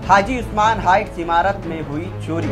हाजी Usman heights इमारत में हुई चोरी।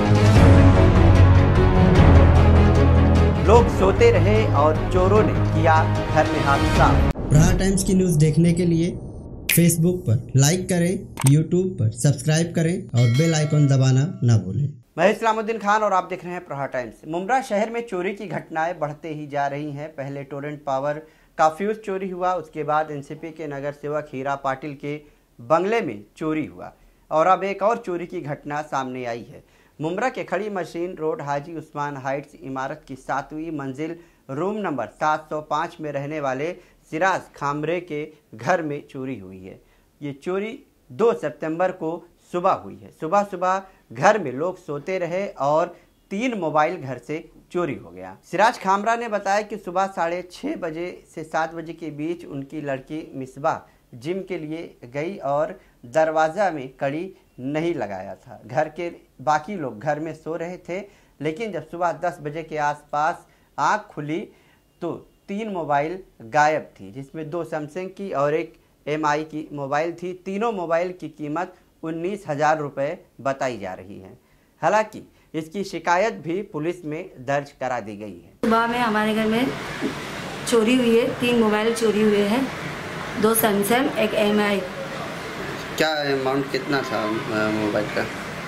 लोग सोते रहे और चोरों ने किया घर में हाथ साफ। प्रहार टाइम्स की न्यूज़ देखने के लिए फेसबुक पर लाइक करें, यूट्यूब पर सब्सक्राइब करें और बेल आइकन दबाना ना भूलें। मैं इस्लामुद्दीन खान और आप देख रहे हैं प्रहार टाइम्स। मुमरा शहर में चोरी की घटनाएं बढ़ते ही जा रही हैं। पहले टोरेंट पावर का फ्यूज चोरी हुआ, उसके बाद एनसीपी के नगर सेवक हीरा पाटिल के बंगले में चोरी हुआ और अब एक और चोरी की घटना सामने आई है। मुमरा के खड़ी machine road Haji Usman heights इमारत की 7वीं मंजिल रूम नंबर 705 में रहने वाले सिराज खामरे के घर में चोरी हुई है। ये चोरी 2 सितंबर को सुबह हुई है। सुबह सुबह घर में लोग सोते रहे और 3 मोबाइल घर से चोरी हो गया। सिराज खामरा ने बताया कि सुबह 6:30 बजे से 7 बजे के बीच उनकी लड़की मिसबा जिम के लिए गई और दरवाज़ा में कड़ी नहीं लगाया था। घर के बाकी लोग घर में सो रहे थे, लेकिन जब सुबह 10 बजे के आसपास आँख खुली तो 3 मोबाइल गायब थी, जिसमें 2 सैमसंग की और एक MI की मोबाइल थी। तीनों मोबाइल की कीमत 19,000 रुपये बताई जा रही है। हालांकि इसकी शिकायत भी पुलिस में दर्ज करा दी गई है। सुबह में हमारे घर में चोरी हुई है, 3 मोबाइल चोरी हुए हैं, 2 सैमसंग, एक MI। क्या अमाउंट कितना था मोबाइल का?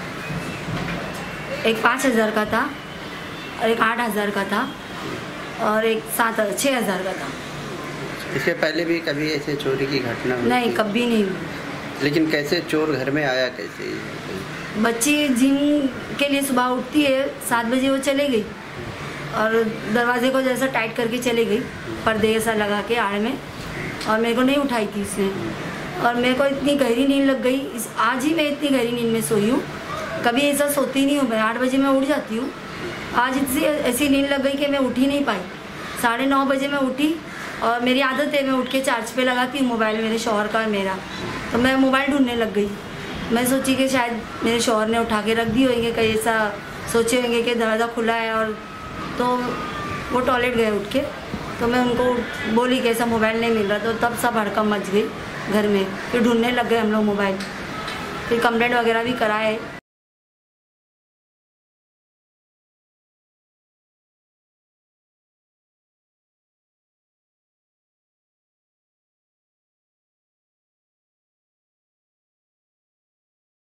एक 5,000 का था और एक 8,000 का था और एक 6,000 का था। इससे पहले भी कभी ऐसे चोरी की घटना हुई? नहीं, कभी नहीं हुई। लेकिन कैसे चोर घर में आया कैसे? बच्ची जिम के लिए सुबह उठती है, 7 बजे वो चले गई और दरवाजे को जैसा टाइट करके चले गई, पर्दे ऐसा लगा के आड़ में, और मेरे को नहीं उठाई थी इसने। और मेरे को इतनी गहरी नींद लग गई, आज ही मैं इतनी गहरी नींद में सोई हूँ। कभी ऐसा सोती नहीं हूँ मैं, 8 बजे मैं उठ जाती हूँ। आज इतनी ऐसी नींद लग गई कि मैं उठ ही नहीं पाई। 9:30 बजे मैं उठी और मेरी आदत है मैं उठ के चार्ज पे लगाती हूँ मोबाइल, मेरे शौहर का और मेरा। तो मैं मोबाइल ढूंढने लग गई। मैं सोची कि शायद मेरे शौहर ने उठा के रख दी होंगे, कहीं ऐसा सोचे होंगे कि दरवाज़ा खुला है, और तो वो टॉयलेट गए उठ के। तो मैं उनको बोली कि ऐसा मोबाइल नहीं मिल रहा, तो तब सब हड़कंप मच गई घर में। फिर ढूंढने लग गए हम लोग मोबाइल, फिर कंप्लेंट वगैरह भी कराए।